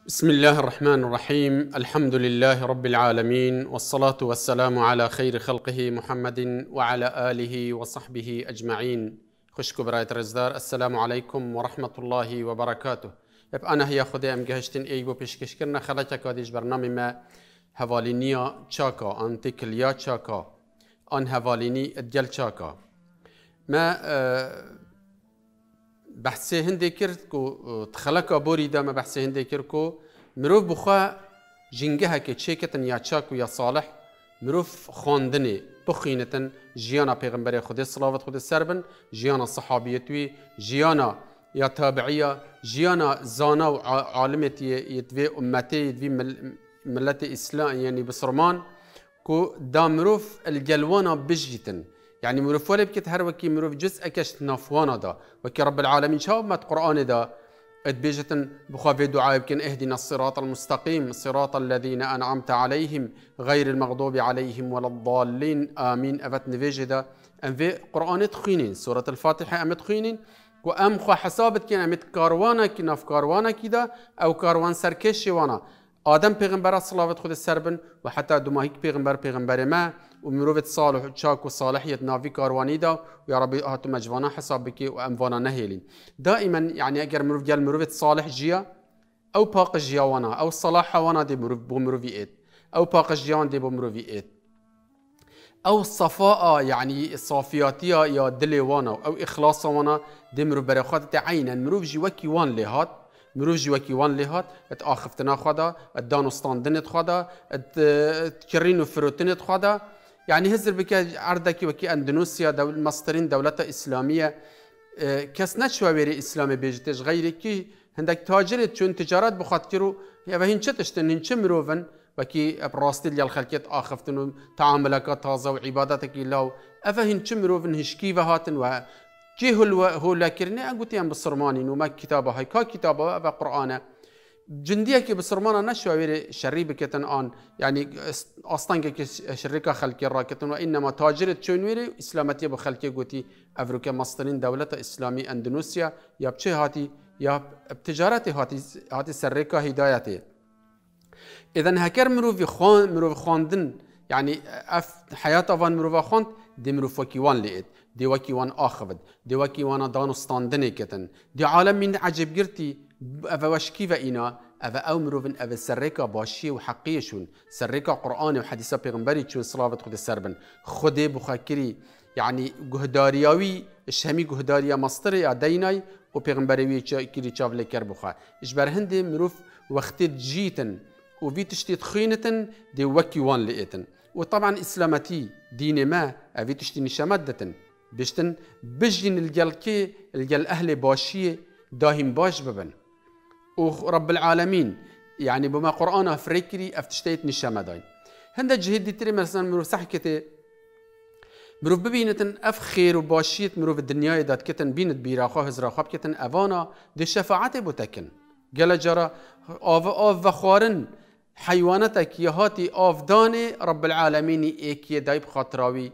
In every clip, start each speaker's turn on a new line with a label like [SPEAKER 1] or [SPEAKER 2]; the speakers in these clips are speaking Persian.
[SPEAKER 1] بسم الله الرحمن الرحيم. الحمد لله رب العالمين، والصلاة والسلام على خير خلقه محمد وعلى آله وصحبه أجمعين. خشكو براية رزدار. السلام عليكم ورحمة الله وبركاته. أنا هي خدي أم جهشتن إيبو بيشكش كرنا خلاتك كاديش برنامج ما هفالينيا تشاكا أنتكليا تشاكا أن هفاليني الديال تشاكا ما بحثي هندي كرتكو تخلق أبوري دا ما بحثي هندي كرتكو مروف بخوا جنجها كتشيكتن يا تشاكو يا صالح مروف خواندني بخينتن جيانا پیغمبر خود صلوات خود سربن جيانا صحابيتوي جيانا يا تابعية جيانا زانا وعالمة يتوي أمتي يتوي ملة إسلام يعني بسرمان كو دا مروف الجلوانا بجيتن يعني مروف ولا بكت هر وكي مروف جزء كشت نافوانا دا وكي رب العالمين شاو ما قرآن دا ادبيجتن بخافي دعاء يمكن اهدنا الصراط المستقيم صراط الذين أنعمت عليهم غير المغضوب عليهم ولا الضالين آمين أفت نفيج دا أم في قرآن تخينين سورة الفاتحة أم تخينين وأم خو حسابت كنا أمت كاروانا كنا في كاروانا كده أو كاروان سركشي وانا آدم پیغمبر صلوات خود سربن و حتی دماهیک پیغمبر ما و مروفت صالح و چاک و صالحیت نافی کاروانی دا و یا ربی هاتو مجوانا حساب بکی و اموانا نهیلین دائما يعني اگر مروف قال مروفت صالح جيا او باق جياوانا او صلاح وانا دي مروف بو مروفي ايد او باق جيان دي بو مروفي ايد او صفاء يعني صافياتيا يا دلي وانا او اخلاص وانا دي مروف برخات عينا مروف جي وكي وان لهات مروف جي وكي وان لهات ات آخفتنا خدا ات دانستاندنت خدا ات كرينو فروتنت خدا يعني هزر بك عردك وكي اندونيسيا مصدرين دولة إسلامية كس نشوى بيري إسلامي بيجتش غير كي هندك تاجرت شون تجارات بخاطرو يا فهين شتشتن هن مروفن وكي براستي ديال خلقيت آخفتن تعاملك تازة وعبادتك الله أفهين مروفن هشكيفة هاتن و كي هو لكرني أقول تيام بالصرماني إنه ما كتابه هاي كا كتابه أبا قرآنه جندية كي بالصرمانة نشوا ويري شريبة كتن آن يعني أصلاً كي شركة خلقي راكتن وإنما تاجرة شون ويري إسلامتية بخلقي قوتي أفريقيا مصدرين دولة إسلامي أندونيسيا يا بشي هاتي يا بتجارتي هاتي سرقة هدايتي إذا هكر مروفي خواندن يعني حياة أفان مروفا خواند دي مروفا كيوان لقيت دي وكيوان آخفت دي وكيوان دانستاندني كتن دي عالم من عجب قرتي أفا وشكيفة إنا أفا أو مروفن أفا سرقة باشي وحقية شون سرقة قرآن وحديثة پیغمبري شون صلاة خود السربن خودي بخاكري يعني جهدارياوي الشامي جهداريا مصدري ديناي وبيغمبري كيري شاف لكر بخا إجبار هندي مروف وقت جيتن وفي تشتيت خينة دي وكي وان لقيتن وطبعا إسلامتي دين ما أفي تشتي نشامدتن بيشتن بجين الجلكي الجل أهل باشية داهم باش ببن ورب العالمين يعني بما قرآن فريكري أفتشتيت نشامدين هندا جهد دي تري مثلا مروف صحكتي مروف ببينتن أف خير وباشيت مروف الدنيا دات كتن بينت بيراخا هزراخا بكتن أفانا دي شفاعات بوتكن قال جرى آف وخارن حيواناتك يهاتي آفدان رب العالمين إيكي دايب خاطراوي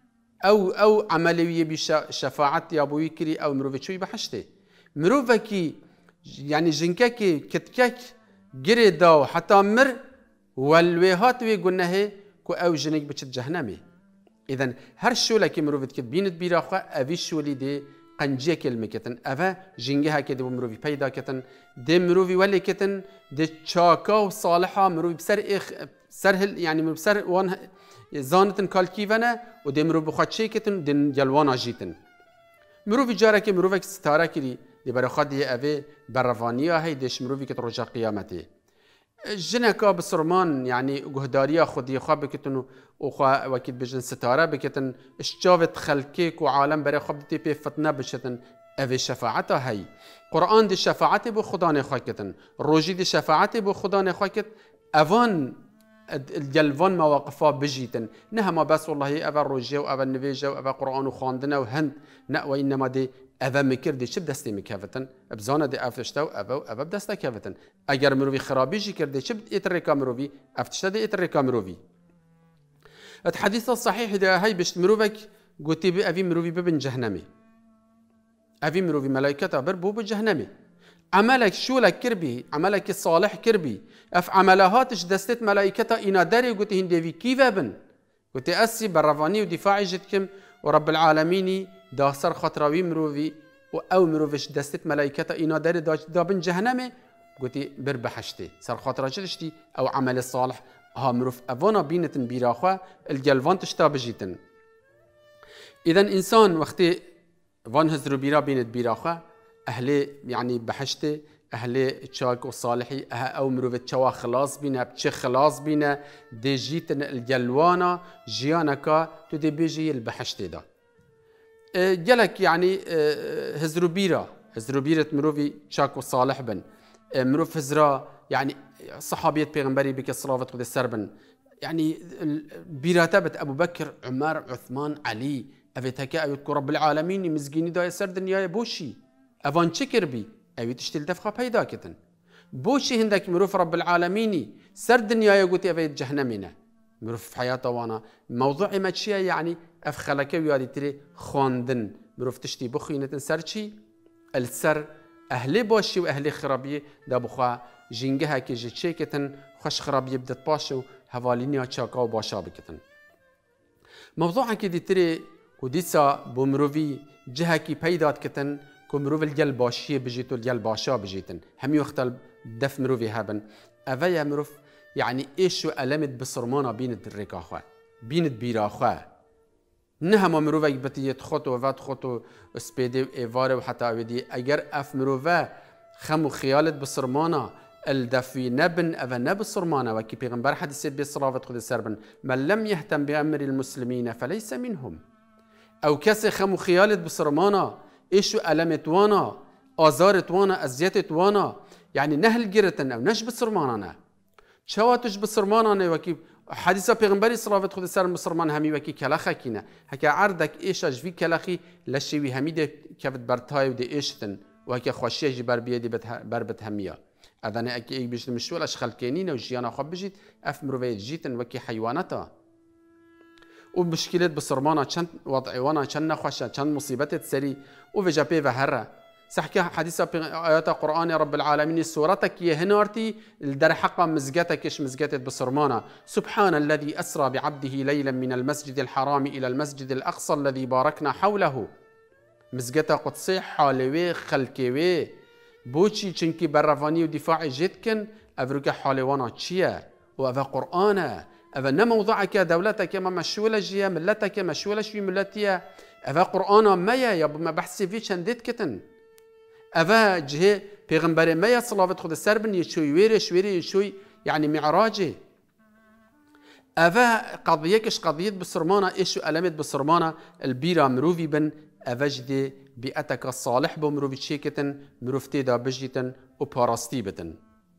[SPEAKER 1] أو عملية بشفاعت يا أبوي كري أو مروفتشوي بحشتي مروفكي يعني جنكاكي كتكاك جري داو حتى مر والويهات ويقولنا هي كو أو جنك بتشت جهنمي إذن هر شو لكي مروفت كت بينت بيراخا أفي شو لي دي قنجية كلمة كتن أفا جنجها كده مروفي بيدا كتن دي مروفي ولي كتن دي تشاكا وصالحة مروفي بسر سرهل يعني بسر وان زانتن كالكيفانا ودي مروفي بخاتشي كتن دي جلوانا جيتن مروفي جاركي مروفي ستارا كري دي برخات دي أفي برفانيا هاي ديش مروفي كت رجا قيامتي جنكا بسرمان يعني جهداريا خدي خاب كتنو وخا وكيد بجن ستارة بكتن اشجافت خلكيك وعالم بري خبتي بي فتنة بشتن أفي شفاعتها هي قرآن دي شفاعتي بو خداني خاكتن روجي دي شفاعتي بو خداني خاكت أفان الجلفان مواقفها بجيتن نهما بس والله أفا روجي وأفا النفيجة وأفا قرآن وخاندنا وهند نأوى إنما دي أفا مكر دي شب دستي مكافتن بزانا دي أفتشتاو أفا بدستا كافتن أجر مروفي خرابي جي كردي شب إتريكا مروفي أفتشتا دي إتريكا مروفي الحديث الصحيح ده هاي بشت مروفك قلتي بأفي مروفي ببن جهنمي أفي مروفي ملايكة بر بو بجهنمي عملك شولك كربي عملك الصالح كربي اف عملهاتش دستت ملائكتا اينا داري قلت هندي كيف ابن قلت اسي برفاني ودفاعي جدكم ورب العالمين داسر خطراوي مروفي او مروفش دستت ملائكتا اينا داري دابن جهنمي قلت بربحشتي سر خاطر جدشتي او عمل الصالح ها مروف افانا بينتن بيراخوا الجلفان تشتاب جيتن اذا انسان وقتي فان هزرو بيرا بينت بيراخوا اهلي يعني بحشتي اهلي تشاك وصالحي او مروف تشوا خلاص بينا بتش خلاص بينا دي جيتن الجلوانا جيانكا تو دي بيجي البحشتي دا جلك يعني هزرو بيرة مروفي تشاك وصالح بن مروف هزرا يعني صحابية بيغمبري بك الصلاة قد السربن يعني بيراتبت أبو بكر عمر عثمان علي أفتك أيوتكو رب العالمين مزقيني دا يسر دنيا بوشي أفان شكر بي أيوت تشتل دفخة بيدا كتن بوشي هندك مروف رب العالمين سر دنيا يقولي أفيت جهنمنا مروف في حياته وانا موضوعي ما تشيا يعني أفخلك ويادي تري خواندن مروف تشتي بخينة سرشي السر أهلي باشي وأهلي خرابي دا بخوا جنگه که جچه کتن خوش خرابی بدت باشو حوالینیا چاکا و باشا بکتن موضوعا که دیتری کودیسا بمروی جهه کی پیدات کتن که مروی الجل باشیه بجیت و الجل باشا بجیتن همی وقتا دف مروی هبن اوه مروف يعني ايشو علمت بصرمانا بينت الركاخوا بينت بيراخوا نهما مروفا بتيت خطو وفات خطو سبيدي ايفاري وحتى اودي اگر اف مروفا خمو خيالت بصرمانا الدفي نبن أو نب صرمانا وكي بيغمبر حديث بالصلاة خذ السربن من لم يهتم بأمر المسلمين فليس منهم أو كسي خمو خيالت بصرمانا إيشو ألمت وانا آزارت وانا أزيتت وانا يعني نهل جرتن أو نش بصرمانا شواتش بصرمانا وكي حديث بيغمبر صلاة خذ السربن بصرمان همي وكي كلاخا كينا هكا عردك إيش أجفي كلاخي لشيوي همي دي كفت برتاي ودي إيشتن وهكا خوشيه جبر بيدي بربت همية أذن أكيد بيجت مشوال أشخال كينين وجيانا خب بيجت أف مروفيت جيتن وكي حيواناتا ومشكلة بصرمانا كان وضعي وانا كان خوشة كان مصيبات تسري وفيجا بي وهرة صحكي حديثة آيات القرآن يا رب العالمين سورتك يهنارتي الدر حقا مزجتك إيش مزجتت بصرمانا سبحان الذي أسرى بعبده ليلا من المسجد الحرام إلى المسجد الأقصى الذي باركنا حوله مزجتا قدسي حالوي خلكوي بوشي چنكي برفاني ودفاع جدكن افروك حالوانا تشيا وافا قرآن افا نموضعك دولتك ما مشولة جيا ملتك مشولة شوي ملتيا افا قرآن مايا يابو ما بحثي في شندت كتن افا جهي پیغمبر مايا صلاة خد السربن يشوي ويري يشوي يعني معراجي افا قضيكش قضية بصرمانا ايشو ألمت بصرمانا البيرا مروفي بن افجدي بيئتك الصالح بمروفي تشيكتن مروفتي دا بجيتن و باراستي بتن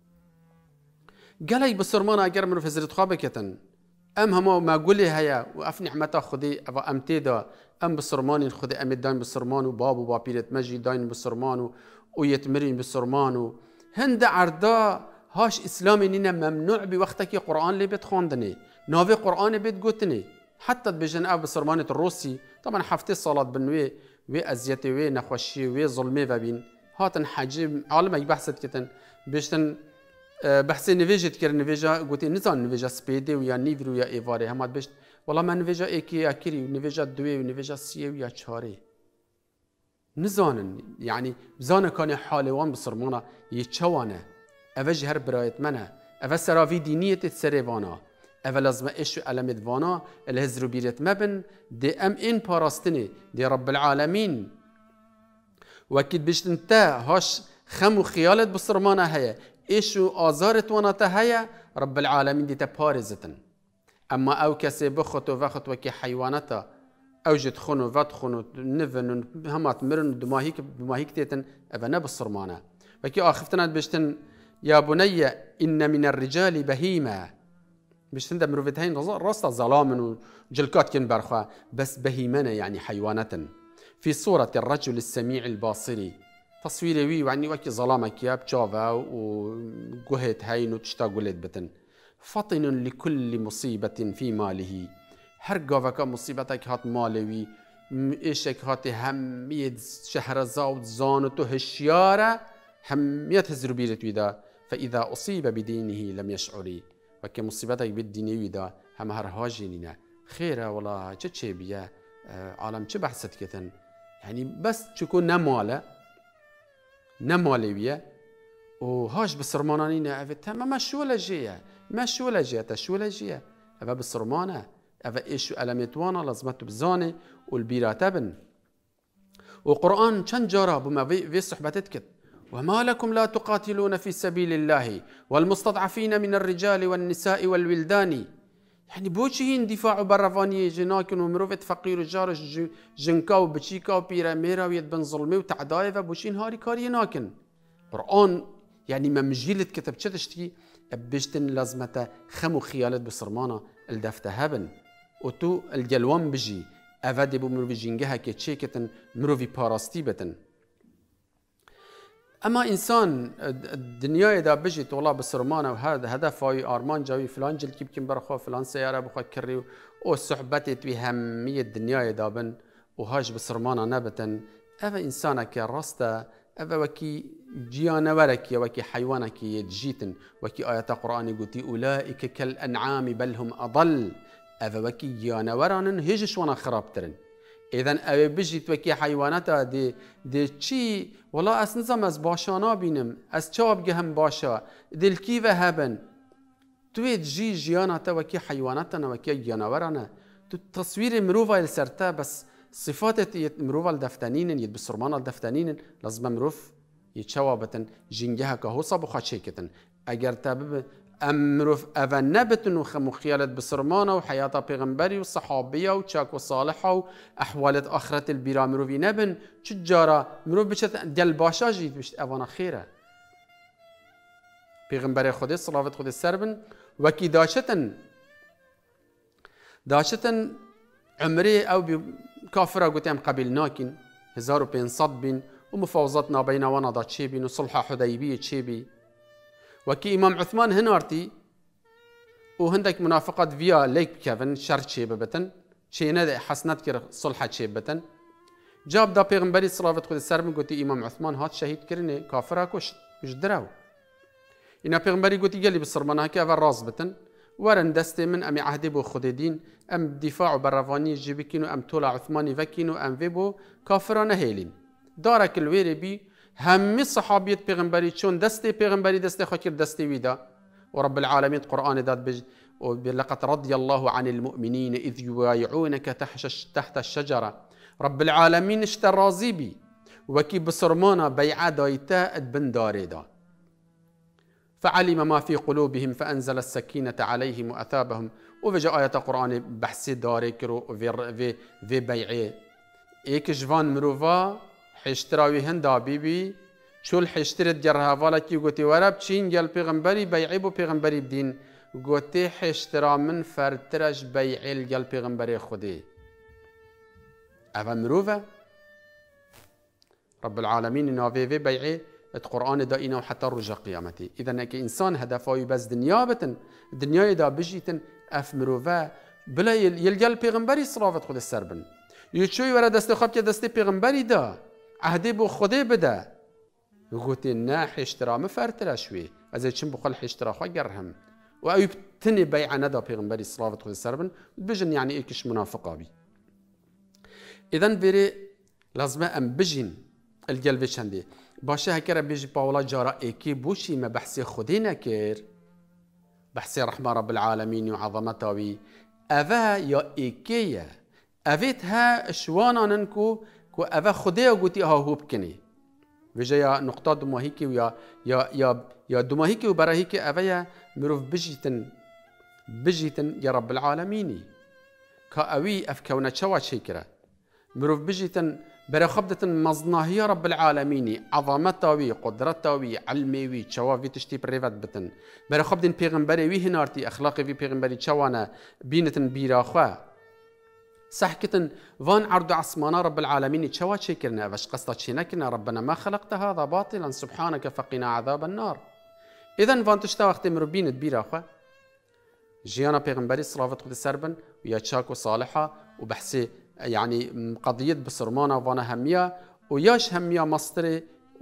[SPEAKER 1] قالي بصرمانا اگر مروف هزرت خوابكتن ام هما ما قولي هيا واف نعمتا خدي افا امتي دا ام بصرماني خدي امت داين بصرمان وباب وبابيرت مجي داين بصرمان ويتمرين بصرمان هند عردا هاش اسلامي نينا ممنوع بوقتك قرآن لي بتخوندني نافي قرآن بيت قوتني حتى بجن اف بصرمانة الروسي طبعا حفتي الصلاة بنوي وي ازيتي وي نخوشي وي ظلمي وبين هاتن حجم عالم بحثت كتن بيشتن بحثي نفيجت كر نفيجا قلت نزان نفيجا سبيدي ويا نيفرو يا ايفاري همات بيشت والله ما نفيجا ايكي اكيري ونفيجا دوي ونفيجا سيه ويا چاري نزانن يعني بزانه كان حالوان بصرمانه يتشوانه اوج هر برايت منه او سراوي دينيه تسريوانا او لازم ايش علامت وانا الهزرو بيرت مبن دي ام ان باراستني دي رب العالمين وكيد بيشتنتا هاش خمو خيالت بصرمانه هيا ايشو آزارت وانا تهيا رب العالمين دي تبارزتن اما او كسي بخط وفخط وكي حيوانتا اوجد خونو فتخونو نفن همات مرن دماهيك تيتن افنا بصرمانه وكي اخفتنا بيشتن يا بني ان من الرجال بهيمه بيشتن ده مروفتين راستا ظلام وجلكات كن برخوا بس بهيمنه يعني حيوانه في صورة الرجل السميع الباصري تصويري وي يعني وكي ظلامك يا بشافا وقهت هين وتشتاق ولد بتن فطن لكل مصيبة في ماله هرقافك مصيبتك هات مالوي إيشك هات همية شهر زاود زانتو هشيارة هميت هزرو بيرت ويدا فإذا أصيب بدينه لم يشعري وكي مصيبتك بالديني ويدا هم هرهاجينينا خيرا والله تشي بيا عالم چه بحثت كتن يعني بس تكون نمالي بيا وهاش بسرمانانينا أفتها ما شو ولا جيه تشو ولا جيه أفا بسرمانة أفا إيشو ألميتوانا لازمتو بزاني والبيرات ابن وقرآن چند جارة بما في صحبتت كت وما لكم لا تقاتلون في سبيل الله والمستضعفين من الرجال والنساء والولدان يعني بوشين دفاع برفانية جناكن ومروفت فقير وجارش جنكاو بچيكاو بيرا ميرا ويد بن ظلمي وتعدايفة بوشين هاري كاري ناكن قرآن يعني ما مجيلت كتب تشتكي بجتن لازمته خمو خيالت بصرمانة الدفتة هبن وتو الجلوان بجي أفادي بو مروفي جنجها كتشيكتن مروفي باراستي بتن اما انسان الدنيا اذا بجت والله بسرمانه وهذا هدف اي ارمان جاوي فلان جلد يمكن برخو فلان سياره بخو كري او صحبتت بهميه الدنيا اذا بن وهاج بسرمانه نبتن اف انسانك راسته اف وكي جيانا ورك وكي حيوانك يجيتن وكي ايات القران قلتي اولئك كالانعام بل هم اضل اف وكي جيانا ورانن هيجش وانا خرابترن إذن أبي بجيت وكي حيواناتا دي چي والله أس نظام أس باشانا بينم أس چاب جهم باشا دي الكيفة هبن تويت جي جياناتا وكي حيواناتا وكي جيانورانا تو تصوير مروفا السرتا بس صفات مروفا الدفتانين يد بسرمان الدفتانين لازم مروف يتشوابتن جنجها كهوصا بخاتشيكتن أجر تابب امروف اون نبتن وخيالت بسرمانه وحياة پیغمبری والصحابيه وشاك وصالحه واحوالت اخرت البيرا مروفي نبن تجارة مروف بشت دل باشا جيت بشت اوانا خيره پیغمبر خودی صلوات خودی سربن وكي داشتن عمري او كافره قلتهم قبل ناكن 1500 بين ومفاوضاتنا بين وانا دا تشيبين وصلح حديبيه تشيبي وكي إمام عثمان هنارتي وهندك منافقات فيا ليك كيفن شرط شيبة شينا حسنات كر صلحة شيبة جاب دا پیغمبري صلوات خود السلام قلت إمام عثمان هات شهيد كرني كافرة كش دراو إنا پیغمبري قلت يلي بصرمانها كيف الراس بتن ورن دستي من أمي عهدي بو خود دين أم دفاع برافاني جيبكينو أم تولا عثماني فكينو أم فيبو كافرة نهيلين دارك الويري بي همي صحابية پیغمبري چون دستي پیغمبري دستي خاكر دستي ويدا ورب العالمين قرآن داد لقد رضي الله عن المؤمنين إذ يبايعونك تحت الشجرة رب العالمين اشترازي بي وكي بصرمانا بيعة دايتا ادبن داريدا فعلم ما في قلوبهم فأنزل السكينة عليهم وأثابهم وفجاء آيات القرآن بحثي داريكرو في بيعي ايك جوان مروفا حشتراوي هندا بيبي شو الحشترت جرها فالكي قوتي ورب چين جل پیغمبري بيعيبو پیغمبري بدين قوتي حشترا من فرترش بيعيل جل پیغمبري خودي افا مروفا رب العالمين نافي في بيعي القرآن دائنا وحتى رجع قيامتي إذا نك إنسان هدفه بس دنيا دا بجيتن اف مروفا بلا يلجل پیغمبري صلوات خود السربن يشوي ورا دست خاب دست پیغمبري دا عهدي بو خودي بدا قوتي نا حشترا مفرترا شوي ازي چن بخل حشترا خو جرهم وايب تني بيع ندا پیغمبري صلوات خود السربن بجن يعني ايكش منافقه بي اذا بيري لازم ام بجين القلب شندي باشا هكرا بيجي باولا جارا ايكي بوشي ما بحثي خودي نكر بحثي رحمه رب العالمين وعظمته وي افا يا ايكيا افيتها شوانا ننكو كو افا خودي قوتي ها هو بكني وجايا نقطه دماهيكي ويا يا دماهيكي وبراهيكي افا مروف بجيتن يا رب العالمين كاوي افكونا تشوا شيكرا مروف بجيتن برا خبدة مزناهية رب العالمين عظمته وي قدرته وي علمي وي تشوافي تشتي بريفات بتن برا خبدة بيغمبري وي هنارتي اخلاقي في بيغمبري تشوانا بينتن بيرا خوا سحكتن فان عرض عصمانا رب العالمين تشوا شكرنا فاش قصة شينكنا ربنا ما خلقت هذا باطلا سبحانك فقنا عذاب النار اذا فان تشتا وقت مربين بيرا خوا جيانا بيغمبري صلوات خود السربن ويا تشاكو صالحة وبحسي يعني قضية بسرمانة وانا همية وياش همية مصدري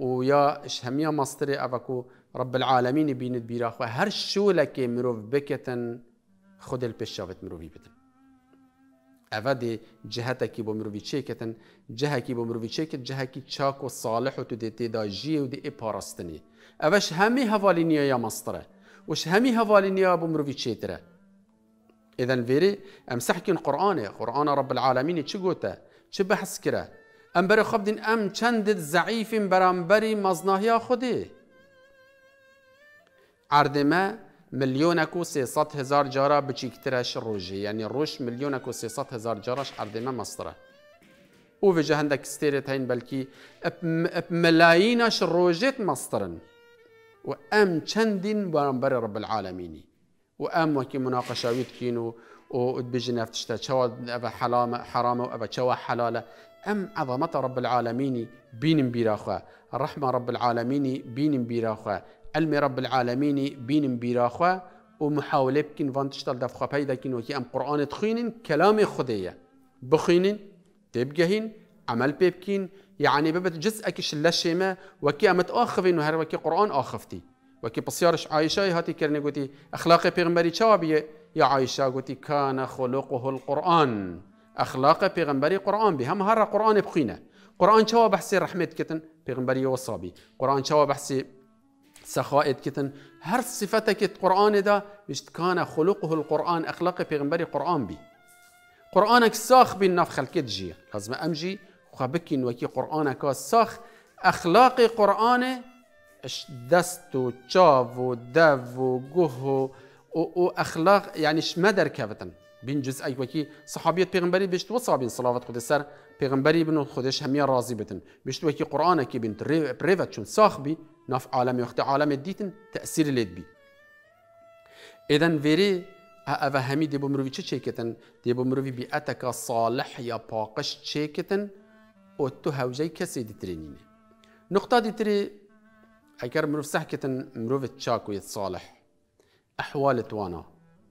[SPEAKER 1] ويا شهمية مصدري أبكو رب العالمين بيند بيراخ هر شو لك مروف بكتن خد البشافت مروفي بتن أفادي جهتك بمروفي تشيكتن جهك بمروفي تشيكت جهك تشاك والصالح وتدي دا جي ودي إبارستني أفش همي هفالينيا يا مصدره وش همي هفالينيا بمروفي تشيتره إذن فيري أمسحكين قرآن رب العالمين تشقوته تشبحس كره أم بري خبدين أم چند ضعيف برامبري مزناهيا خودي عردما مليونكو 300,000 جارة بچيكترش روجي يعني روش مليونكو 300,000 جارش عردما مصدره وفي جهندك ستيرت هين بلكي ملايينش روجيت مصدرن وأم چندين برامبري رب العالمين وأم وكي مناقشاويت كينو وتبجي نفتشتا شوا أبا حرام وأبا شوا حلالة أم عظمة رب العالمين بين بيراخا الرحمة رب العالمين بين بيراخا علم رب العالمين بين بيراخا ومحاولة بكين فانتشتال دفخا بيدا كين وكي أم قرآن تخينين كلام خدية بخينين تبقهين عمل بيبكين يعني ببت جزءك شلشيما وكي أمت آخفين وهر وكي قرآن آخفتي وكي بصيارش عايشة هاتي كرني قوتي أخلاقي بيغمبري شوابي يا عايشة قوتي كان خلقه القرآن أخلاقي بيغمبري قرآن بهم هر قرآن بخينة قرآن شوا بحسي رحمة كتن بيغمبري وصابي قرآن شوا بحسي سخائد كتن هر صفتك قرآن دا مش كان خلقه القرآن أخلاقي بيغمبري قرآن بي قرآنك ساخ بالنفخ الكتجي لازم أمجي خبكين وكي قرآنك ساخ أخلاقي قرآن دست و چاو و دو و گوه و اخلاق يعني شمدر كفتن بين جزء اي وكي صحابيت پیغمبري بيشت وصابين صلوات خود سر پیغمبري بنو خودش هميا راضي بتن بيشت وكي قرآن كي بنت بريفت شون ساخ بي ناف عالم يخت عالم ديتن تأثير ليد بي اذن فيري اوا همي دي بمروي چه چيكتن دي بمروي بيئتك صالح يا باقش چيكتن او تو هوجي كسي دي ترينينه نقطه دي تري اگر مروف سحكتن مروف تشاكو يتصالح احوال توانا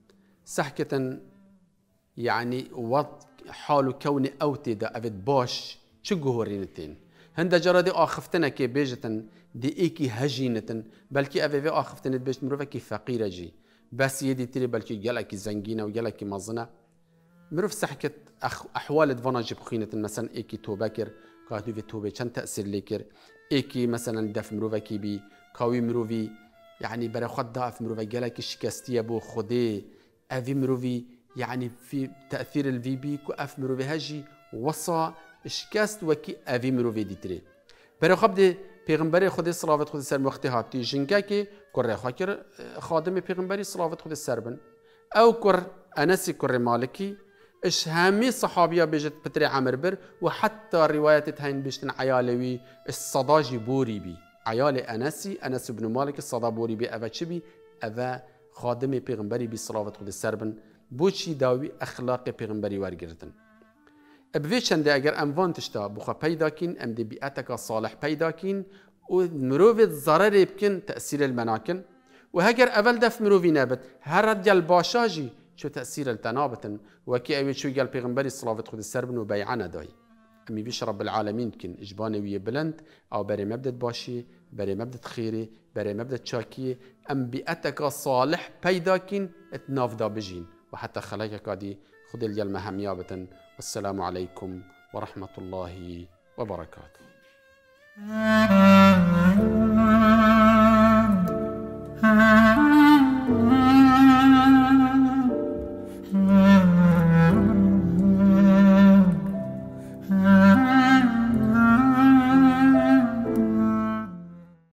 [SPEAKER 1] سحكتن يعني وضع حال كوني اوتي دا افد باش چگو هورينتين هندا جرادي اخفتنا كي بيجتن دي ايكي هجينتن بلكي افي اخفتن بيجت مروف كي فقيره جي بس يدي تري بلكي جلكي زنجينه وجلكي مزنه مروف سحكت احوال دفانا جي بخينتن مثلا ايكي توبكر كاتو في توبه چند تاثير ليكر ايكي مثلا دف مروفكي بي كاوي مروفي يعني برا خد داف مروفي جالك شكستيه بو خدي افي مروفي يعني في تاثير الفي بي كو اف مروفي هجي وصا شكست وكي افي مروفي ديتري برا خد پیغمبر خود صلوات خود سر وقتی هاتی جنگا که کره خاکر خادم پیغمبری صلوات خود سر بن او کر انسی کر مالکی اش همي صحابيه بيجت بتري عمر بر وحتى روايات هين بيشتن عيالوي الصداجي بوري بي عيال انس بن مالك الصدا بوري بي افا تشبي افا خادم پیغمبري بي صلوات خود سربن بوشي داوي اخلاق پیغمبري ورگرتن ابويشن دي اگر اموان تشتا بخا پیدا كين ام دي بيئتك صالح پیدا كين ومروفت ضرر يمكن تاثير المناكن وهجر اول دف مروفي نابت هر ديال باشاجي شو تأثير التنابتن وكي أبي شو قال بيغمبري صلوات خود السربن وبيعنا داي أمي بيش رب العالمين كن إجباني ويا بلند أو بري مبدأ باشي بري مبدأ خيري بري مبدأ شاكي أم بيئتك صالح بيدا كن اتنافدا بجين وحتى خلاك قادي خد اليال مهميابتن والسلام عليكم ورحمة الله وبركاته